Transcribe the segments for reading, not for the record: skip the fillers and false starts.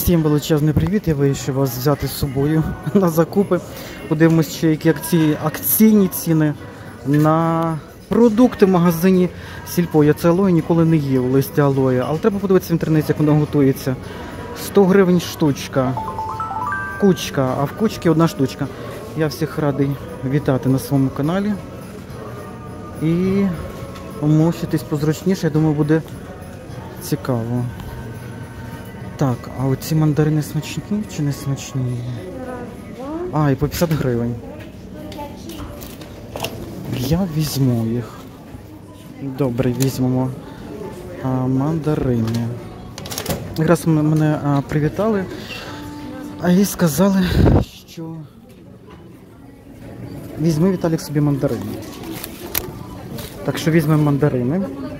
Всім величезний привіт, я вирішив вас взяти з собою на закупи. Подивимось, ще які акційні ціни на продукти в магазині Сільпо. Я це алоє ніколи не їв, листя алоє, але треба подивитися в інтернеті, як воно готується. 100 гривень штучка, кучка, а в кучці одна штучка. Я всіх радий вітати на своєму каналі. І мощитись позручніше, я думаю, буде цікаво. Так, а оці мандарини смачні чи не смачні? А, і по 50 гривень. Я візьму їх. Добре, візьмемо мандарини. Якраз мене привітали, і сказали, що візьми, Віталік, собі мандарини. Так що візьмемо мандарини.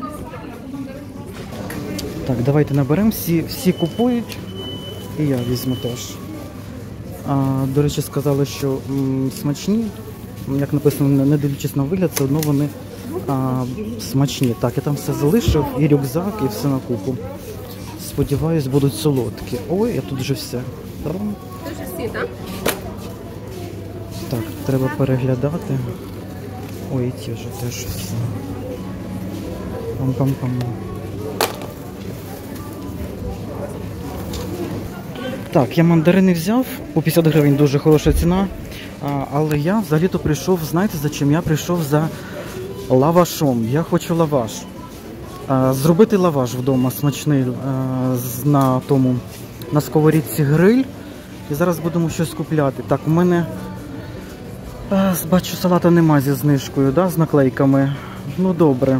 Так, давайте наберемо. Всі купують, і я візьму теж. До речі, сказали, що смачні. Як написано, не дивлячись на вигляд, все одно вони смачні. Так, я там все залишив, і рюкзак, і все на купу. Сподіваюсь, будуть солодкі. Ой, я тут вже все. Дуже всі, так? Так, треба переглядати. Ой, і ті вже теж все. Пам-пам-пам. Так, я мандарини взяв, по 50 гривень дуже хороша ціна, але я взагалі-то прийшов, знаєте за чим? Я прийшов за лавашом, я хочу лаваш. Зробити лаваш вдома смачний на сковорідці гриль, і зараз будемо щось купляти. Так, у мене, бачу, салата нема зі знижкою, да, з наклейками, ну добре.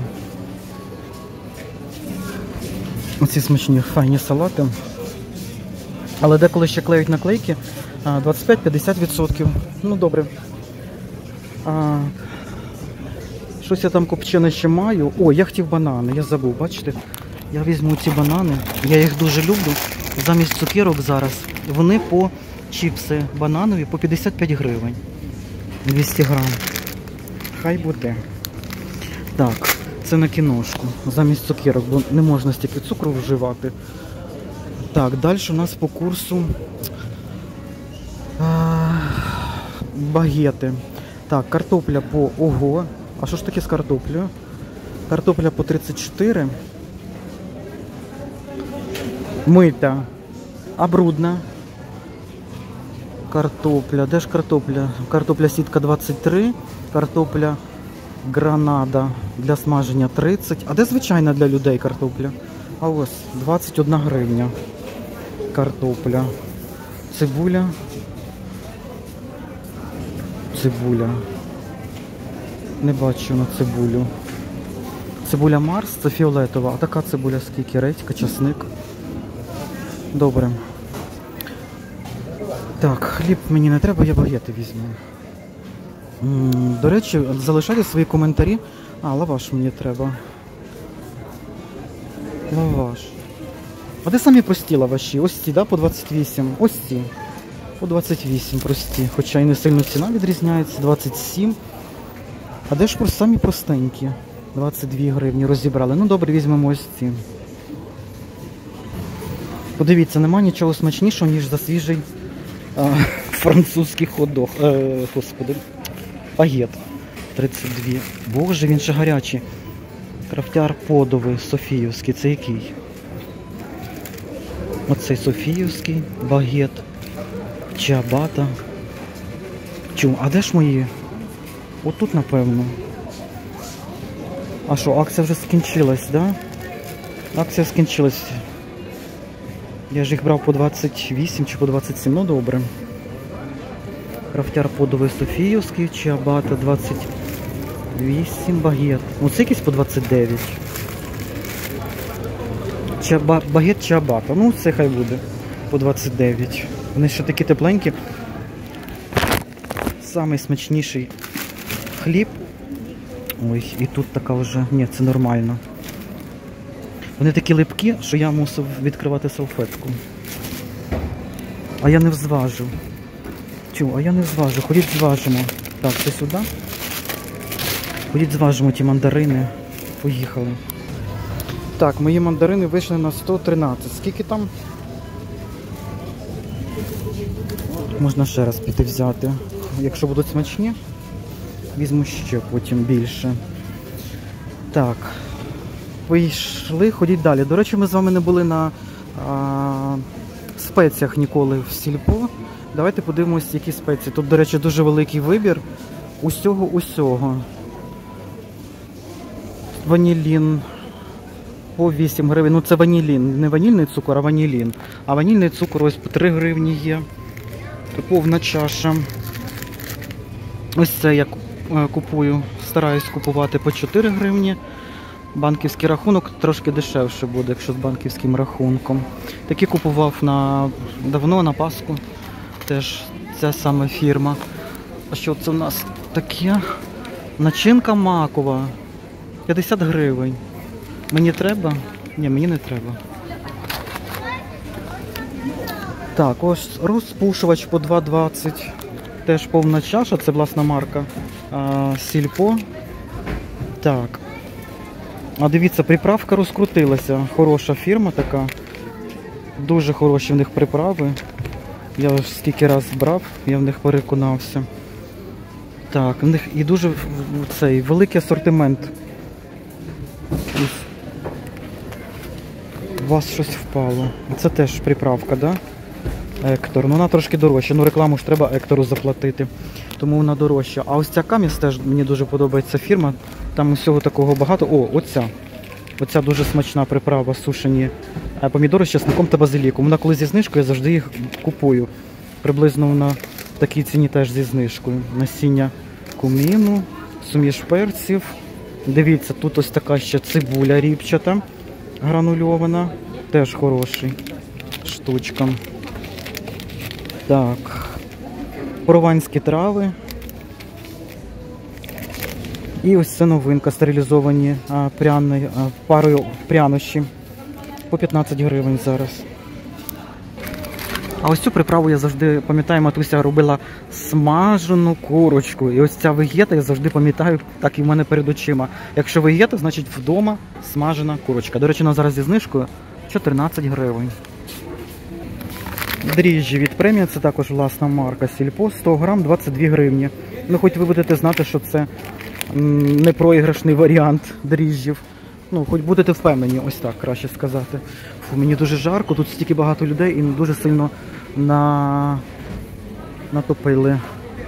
Оці смачні, файні салати. Але деколи ще клеють наклейки 25-50%. Ну добре. Щось я там копчене ще маю. О, я хотів банани, я забув, бачите? Я візьму ці банани, я їх дуже люблю. Замість цукерок зараз. Вони по чіпси бананові по 55 гривень. 200 грам. Хай буде. Так, це на кіношку. Замість цукерок, бо не можна стільки цукру вживати. Так, далі у нас по курсу багети. Так, картопля по ого. А що ж таке з картоплею? Картопля по 34. Мита. А брудна. Картопля. Де ж картопля? Картопля сітка 23. Картопля гранада для смаження 30. А де звичайна для людей картопля? А ось 21 гривня. Картопля. Цибуля. Цибуля. Не бачу на цибулю. Цибуля Марс, це фіолетова. А така цибуля скільки? Редька, часник. Добре. Так, хліб мені не треба, я багети візьму. До речі, залишайте свої коментарі. Лаваш мені треба. Лаваш. А де самі прості лаваші? Ось ці, да, по 28. Ось ці. По 28 прості. Хоча і не сильно ціна відрізняється. 27. А де ж самі простенькі? 22 гривні розібрали. Ну добре, візьмемо ось ці. Подивіться, нема нічого смачнішого, ніж за свіжий французький хот-дог. Господи. Багет. 32. Боже, він ще гарячий. Крафтяр подовий, Софіївський. Це який? Оцей Софіївський, багет, чиабата. А де ж мої? Отут, напевно. А що, акція вже скінчилась, да? Акція скінчилась. Я ж їх брав по 28 чи по 27, ну добре. Крафтяр подовий Софіївський, чиабата 28, багет. Оце якийсь по 29. Багет чиабата. Ну, це хай буде по 29. Вони ще такі тепленькі. Самий смачніший хліб. Ой, і тут така вже... Ні, це нормально. Вони такі липкі, що я мусив відкривати салфетку. А я не взважу. А я не зважу. Ходіть зважимо. Так, це сюди. Ходіть зважимо ті мандарини. Поїхали. Так, мої мандарини вийшли на 113. Скільки там? Можна ще раз піти взяти. Якщо будуть смачні, візьму ще потім більше. Так. Вийшли, ходіть далі. До речі, ми з вами не були на спеціях ніколи в сільпо. Давайте подивимось, які спеції. Тут, до речі, дуже великий вибір усього. Ванілін по 8 гривень. Ну це ванілін, не ванільний цукор, а ванілін. А ванільний цукор ось по 3 гривні є. Повна чаша. Ось це я купую, стараюсь купувати по 4 гривні. Банківський рахунок трошки дешевше буде, якщо з банківським рахунком. Такі купував давно, на Пасху. Теж ця сама фірма. А що це у нас таке? Начинка макова. 50 гривень. Мені треба? Ні, мені не треба. Так, ось розпушувач по 2,20. Теж повна чаша, це власна марка Сільпо. Так. А дивіться, приправка розкрутилася. Хороша фірма така. Дуже хороші в них приправи. Я вже скільки раз брав, я в них переконався. Так, в них і дуже великий асортимент. У вас щось впало. Це теж приправка, да? Ектор. Ну вона трошки дорожча. Ну рекламу ж треба Ектору заплатити. Тому вона дорожча. А ось ця Каміс теж мені дуже подобається фірма. Там усього такого багато. О, оця. Оця дуже смачна приправа, сушені помідори з чесником та базиліком. Вона коли зі знижкою, я завжди їх купую. Приблизно вона в такій ціні теж зі знижкою. Насіння куміну, суміш перців. Дивіться, тут ось така ще цибуля ріпчата, гранульована. Теж хороший штучка. Так. Прованські трави. І ось це новинка, стерилізовані парою прянощі. По 15 гривень зараз. А ось цю приправу я завжди пам'ятаю, матуся робила смажену курочку. І ось ця вегета я завжди пам'ятаю, так і в мене перед очима. Якщо вегета, значить вдома смажена курочка. До речі, вона зараз зі знижкою 14 гривень. Дріжджі від премія, це також власна марка Сільпо, 100 грам, 22 гривні. Ну, хоч ви будете знати, що це не проіграшний варіант дріжджів. Ну, хоч будете впевнені, ось так, краще сказати. Фу, мені дуже жарко, тут стільки багато людей і дуже сильно натопили.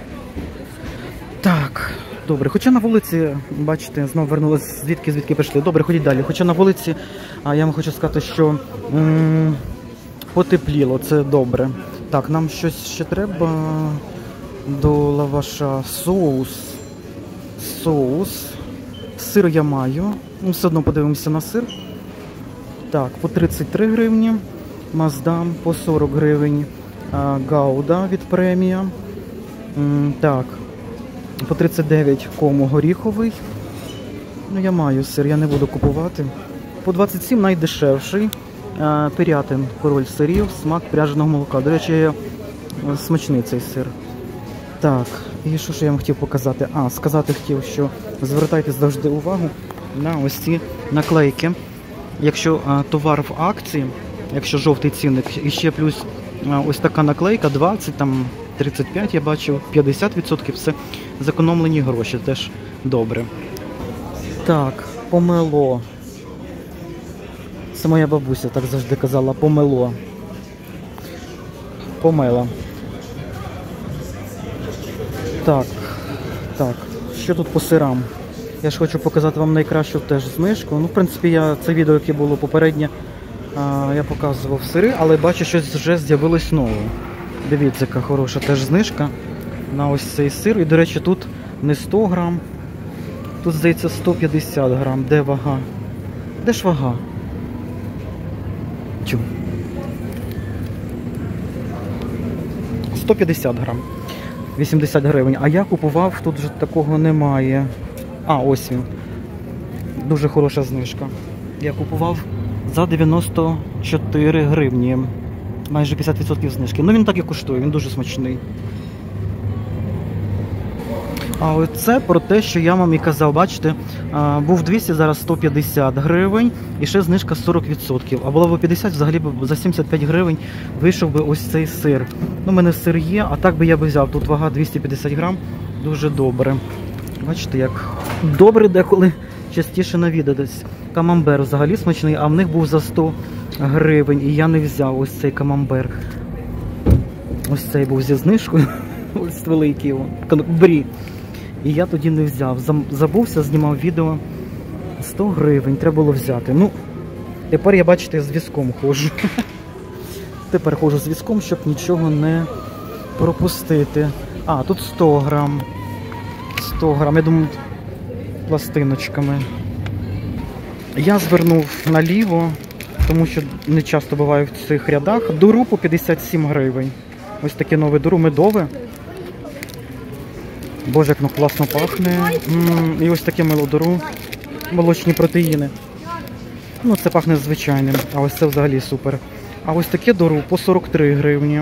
Так, добре, хоча на вулиці, бачите, знову вернулися звідки прийшли. Добре, ходіть далі. Хоча на вулиці, я вам хочу сказати, що потепліло, це добре. Так, нам щось ще треба до лаваша. Соус. Сир я маю. Ну, все одно подивимося на сир. Так, по 33 гривні. Маздам по 40 гривень. Гауда від премія. Так, по 39 кому горіховий. Ну, я маю сир, я не буду купувати. По 27 найдешевший. Пирятин, король сирів, смак пряженого молока. До речі, смачний цей сир. Так, і що ж я вам хотів показати? Сказати хотів, що звертайте завжди увагу на ось ці наклейки. Якщо товар в акції, якщо жовтий цінник, і ще плюс ось така наклейка, 20, там 35 я бачив, 50%, все зекономлені гроші, теж добре. Так, помело. Це моя бабуся так завжди казала, помело. Помела. Так, що тут по сирам? Я ж хочу показати вам найкращу теж знижку. Ну, в принципі, це відео, яке було попереднє, я показував сири, але бачу, щось вже з'явилось нове. Дивіться, яка хороша теж знижка на ось цей сир. І, до речі, тут не 100 грам, тут, здається, 150 грам. Де вага? Де ж вага? 150 грам. 80 гривень. А я купував, тут вже такого немає. Ось він. Дуже хороша знижка. Я купував за 94 гривні. Майже 50% знижки. Ну він так і коштує, він дуже смачний. А оце про те, що я вам і казав, бачите, був 200, зараз 150 гривень і ще знижка 40%. А було б 50, взагалі б за 75 гривень вийшов би ось цей сир. Ну, у мене сир є, а так би я б взяв. Тут вага 250 грам, дуже добре. Бачите, як добре деколи частіше навідатись. Камамбер взагалі смачний, а в них був за 100 гривень і я не взяв ось цей камамбер. Ось цей був зі знижкою, ось великий, брі. І я тоді не взяв. Забувся, знімав відео. 100 гривень треба було взяти. Ну, тепер я, бачите, з візком ходжу. Тепер ходжу з візком, щоб нічого не пропустити. А, тут 100 грам. 100 грам, я думаю, пластиночками. Я звернув наліво, тому що не часто буваю в цих рядах. Дуру по 57 гривень. Ось таке нове дуру, медове. Боже, як воно класно пахне. І ось таке мило дуру. Молочні протеїни. Ну, це пахне звичайним, а ось це взагалі супер. А ось таке дуру по 43 гривні.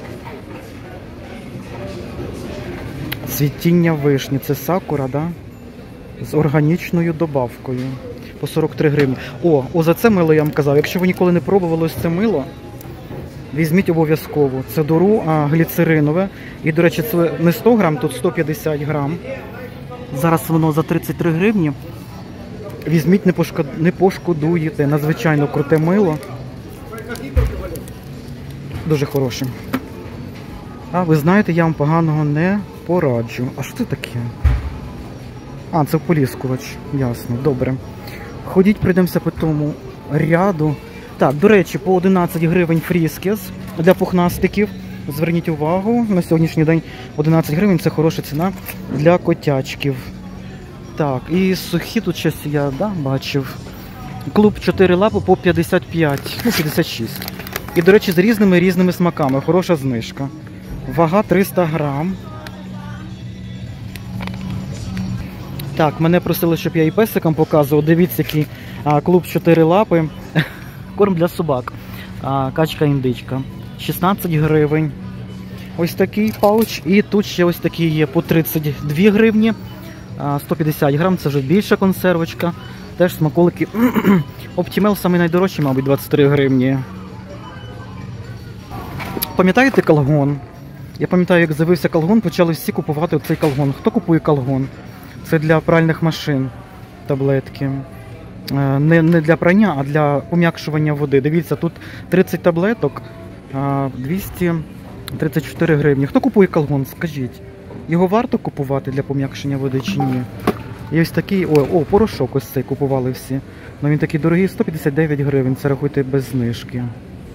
Цвітіння вишні. Це сакура, да? З органічною добавкою. По 43 гривні. О, за це мило я вам казав. Якщо ви ніколи не пробували ось це мило, візьміть обов'язково. Це дуру гліцеринове. І, до речі, це не 100 грам, тут 150 грам. Зараз воно за 33 гривні. Візьміть, не пошкодуєте. Надзвичайно круте мило. Дуже хороше. А ви знаєте, я вам поганого не пораджу. А що це таке? А, це ополіскувач. Ясно, добре. Ходіть, пройдемося по тому ряду. Так, до речі, по 11 гривень фріскес для пухнастиків. Зверніть увагу, на сьогоднішній день 11 гривень – це хороша ціна для котячків. Так, і сухі тут щось я бачив. Клуб 4 лапи по 55, ну 56. І, до речі, з різними смаками. Хороша знижка. Вага 300 грам. Так, мене просили, щоб я і песикам показував. Дивіться, який клуб 4 лапи. Корм для собак. Качка-індичка. 16 гривень. Ось такий пауч. І тут ще ось такий є по 32 гривні. 150 грам, це вже більша консервочка. Теж смаколики. Оптімел самий найдорожчий, мабуть, 23 гривні. Пам'ятаєте калгон? Я пам'ятаю, як з'явився калгон, почали всі купувати цей калгон. Хто купує калгон? Це для пральних машин таблетки. Не для прання, а для пом'якшування води. Дивіться, тут 30 таблеток, 234 гривні. Хто купує калгон, скажіть? Його варто купувати для пом'якшення води чи ні? І ось такий, порошок ось цей купували всі. Ну він такий дорогий, 159 гривень, це рахуйте без знижки.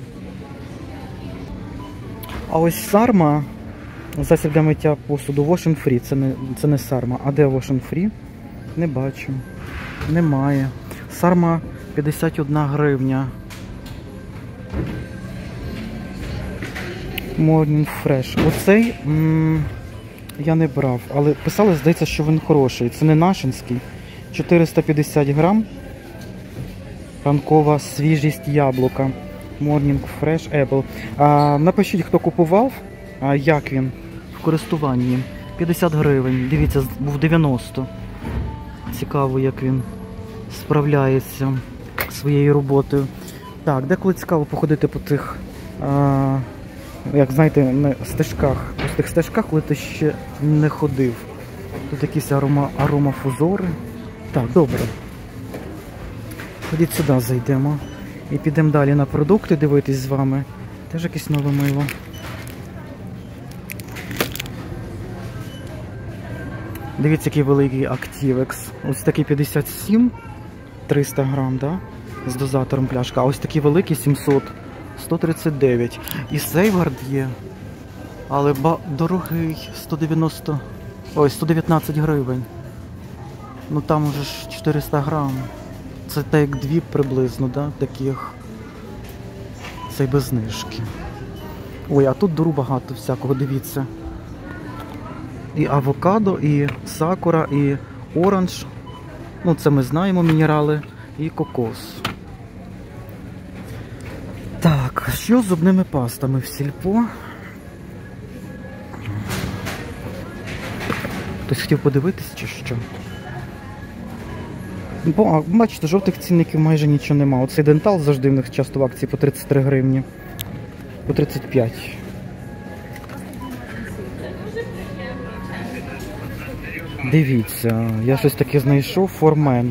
А ось Сарма, засіб для миття посуду, Wash and Free, це не Сарма. А де Wash and Free? Не бачу. Немає. Сарма 51 гривня. Morning Fresh. Оцей я не брав, але писали, здається, що він хороший. Це не нашинський. 450 грам. Ранкова свіжість яблука. Morning Fresh Apple. Напишіть, хто купував, як він в користуванні. 50 гривень. Дивіться, був 90. Цікаво, як він справляється своєю роботою. Так, деколи цікаво походити по тих, як знаєте, на стежках. По тих стежках, коли ти ще не ходив. Тут якісь аромафузори. Так, добре. Ходіть сюди, зайдемо. І підемо далі на продукти дивитись з вами. Теж якесь нове мило. Дивіться, який великий Activex. Ось такий 57, 300 грам, да? З дозатором пляшка. А ось такий великий 700, 139. І Сейвгард є. Але дорогий, 119 гривень. Ну там уже ж 400 грам. Це так як дві приблизно, да? Таких. Це й без знижки. Ой, а тут дуру багато всякого, дивіться. І авокадо, і сакура, і оранж. Ну, це ми знаємо, мінерали. І кокос. Так, що з зубними пастами в сільпо? Хтось хотів подивитись чи що? Бо, бачите, жовтих цінників майже нічого нема. Оцей дентал завжди в них часто в акції по 33 гривні. По 35. Дивіться, я щось таке знайшов. Формен.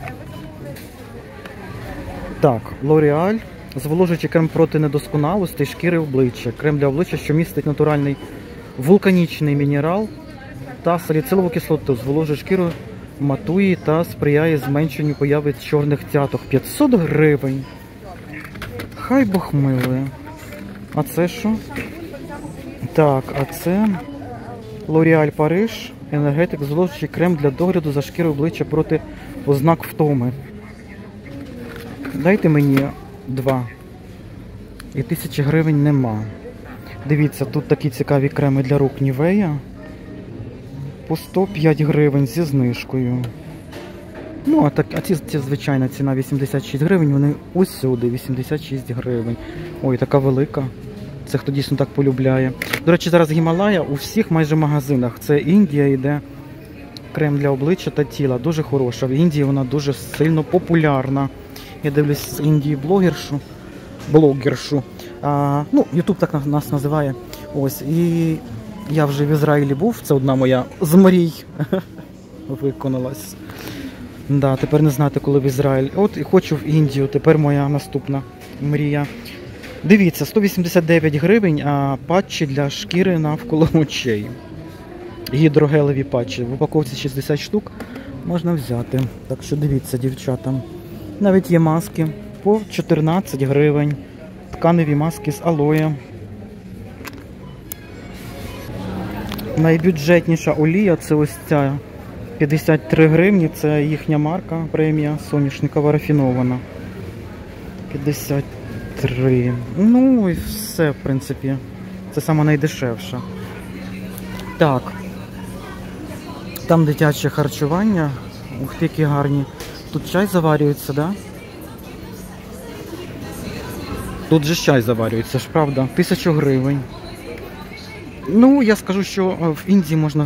Так, L'Oreal. Зволожуючий крем проти недосконалостей шкіри обличчя. Крем для обличчя, що містить натуральний вулканічний мінерал та саліцилову кислоту. Зволожує шкіру, матує та сприяє зменшенню появи чорних цяток. 500 гривень. Хай Бог милує. А це що? Так, а це L'Oreal Париж. Енергетик, зволожуючий крем для догляду за шкірою обличчя проти ознак втоми. Дайте мені 2. І 1000 гривень нема. Дивіться, тут такі цікаві креми для рук Nivea. По 105 гривень зі знижкою. Ну, а ці звичайна ціна 86 гривень, вони ось сюди, 86 гривень. Ой, така велика. Це хто дійсно так полюбляє. До речі, зараз Гімалая у всіх майже магазинах. Це Індія йде. Крем для обличчя та тіла. Дуже хороша. В Індії вона дуже сильно популярна. Я дивлюсь з Індії блогершу. Ну, Ютуб так нас називає. Ось. І я вже в Ізраїлі був. Це одна моя з мрій виконалась. Да, тепер не знати, коли в Ізраїль. От і хочу в Індію. Тепер моя наступна мрія. Дивіться, 189 гривень, а патчі для шкіри навколо очей. Гідрогелеві патчі. В упаковці 60 штук можна взяти. Так що дивіться, дівчата. Навіть є маски по 14 гривень. Тканеві маски з алоє. Найбюджетніша олія це ось ця. 53 гривні. Це їхня марка, премія соняшникова рафінована. 53. Ну і все, в принципі. Це саме найдешевша. Так. Там дитяче харчування. Ух ти, які гарні. Тут чай заварюється, да? Тут же чай заварюється, ж правда. 1000 гривень. Ну, я скажу, що в Індії можна...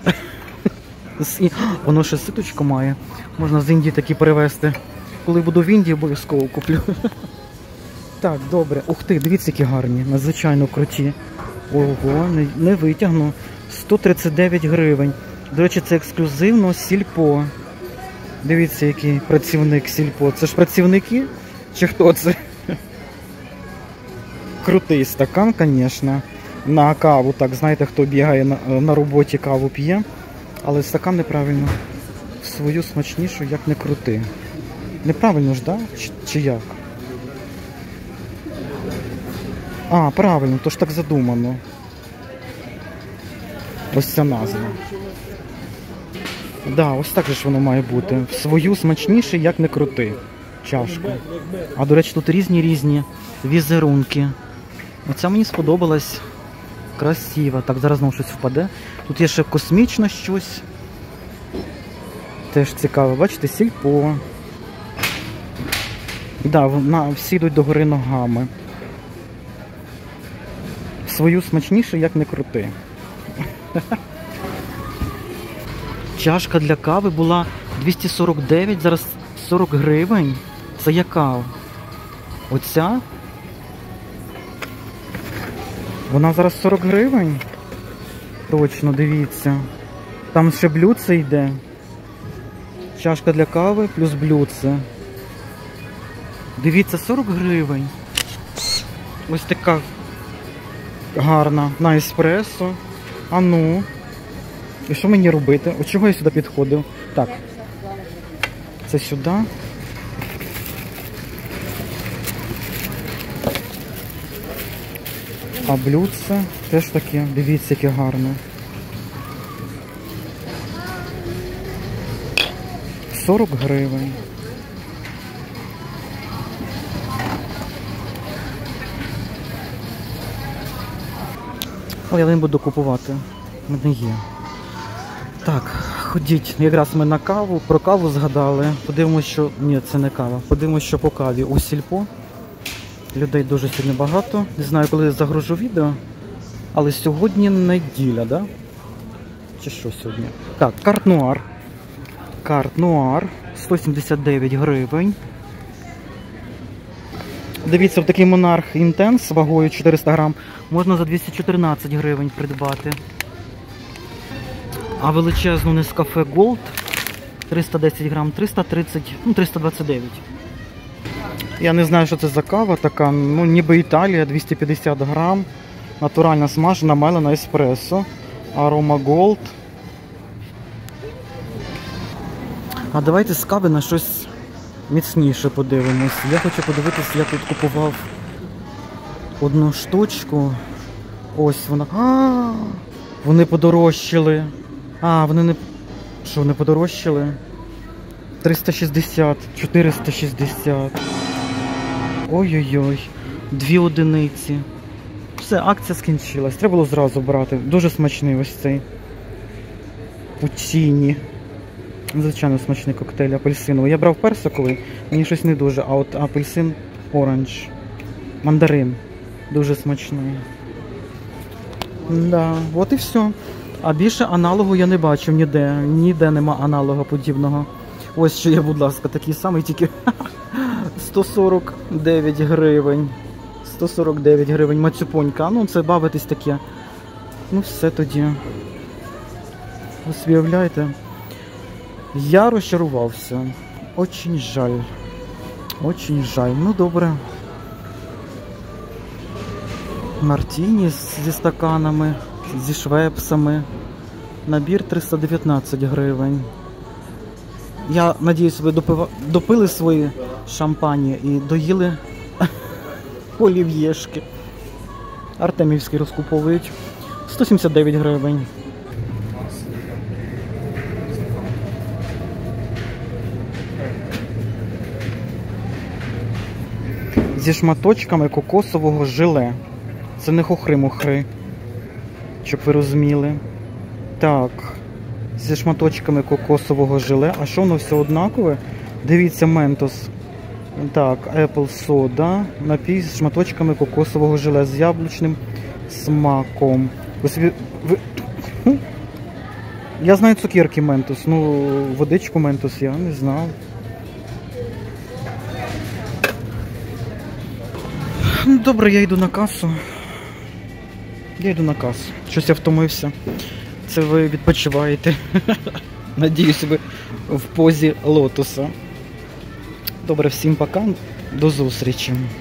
Воно ще ситочку має. Можна з Індії такі перевезти. Коли буду в Індії, обов'язково куплю. Так, добре. Ух ти, дивіться, які гарні. Надзвичайно круті. Ого, не витягну. 139 гривень. До речі, це ексклюзивно Сільпо. Дивіться, який працівник Сільпо. Це ж працівники? Чи хто це? Крутий стакан, звісно. На каву, так, знаєте, хто бігає на роботі, каву п'є. Але стакан неправильно. В свою смачнішу, як не крути. Неправильно ж, да? Чи як? А, правильно, то ж так задумано. Ось ця назва. Да, ось так же ж воно має бути. В свою смачніше, як не крути. Чашку. А, до речі, тут різні візерунки. Оця мені сподобалась. Красиво. Так, зараз знову щось впаде. Тут є ще космічне щось. Теж цікаво. Бачите, Сільпо. Да, всі йдуть догори ногами. В свою смачніше, як не крути. Чашка для кави була 249, зараз 40 гривень. Це яка? Оця? Вона зараз 40 гривень? Точно, дивіться. Там ще блюдце йде. Чашка для кави плюс блюдце. Дивіться, 40 гривень. Ось така гарна на еспресо. А ну. І що мені робити? От чого я сюди підходив? Так. Це сюди. А блюдце теж таке. Дивіться, яке гарне. 40 гривень. Але я не буду купувати. В мене є. Так, ходіть. Якраз ми на каву. Про каву згадали. Подивимось, що... Ні, це не кава. Подивимось, що по каві у Сільпо. Людей дуже сильно багато. Не знаю, коли я загружу відео. Але сьогодні неділя, да? чи що сьогодні? Так, карт нуар. Карт нуар. 179 гривень. Дивіться, в такий Монарх Інтенс вагою 400 грам можна за 214 гривень придбати. А величезну Нескафе Голд 310 грам 330, ну 329. Я не знаю, що це за кава така, ну ніби Італія, 250 грам. Натуральна смажена, мелена еспресо. Арома Голд. А давайте з кави на щось міцніше подивимось. Я хочу подивитися, я тут купував одну штучку. Ось вона. Вони подорожчали. Вони не... Що, вони подорожчали? 360, 460. Ой-ой-ой. 2 одиниці. Все, акція скінчилась. Треба було зразу брати. Дуже смачний ось цей. Пучіні. Звичайно, смачний коктейль апельсиновий. Я брав персиковий, мені щось не дуже, а от апельсин оранж. Мандарин. Дуже смачний. Да, от і все. А більше аналогу я не бачив ніде. Ніде нема аналога подібного. Ось що є, будь ласка, такий самий, тільки 149 гривень. 149 гривень мацюпонька. Ну, це бавитись таке. Ну, все тоді. Ось уявляєте? Я розчарувався. Очень жаль. Очень жаль. Ну, добре. Мартіні зі стаканами, зі швепсами. Набір 319 гривень. Я надіюсь, ви допили свої шампані і доїли олів'єшки. Артемівські розкуповують. 179 гривень. Зі шматочками кокосового желе. Це не хухри-мухри, щоб ви розуміли. Так, зі шматочками кокосового желе. А що воно все однакове? Дивіться, Ментос. Так, Apple Soda. Напій з шматочками кокосового желе з яблучним смаком. Я знаю цукерки Ментос, ну водичку Ментос я не знав. Добре, я йду на касу. Щось я втомився. Це ви відпочиваєте. Надіюсь, ви в позі лотоса. Добре, всім пока. До зустрічі.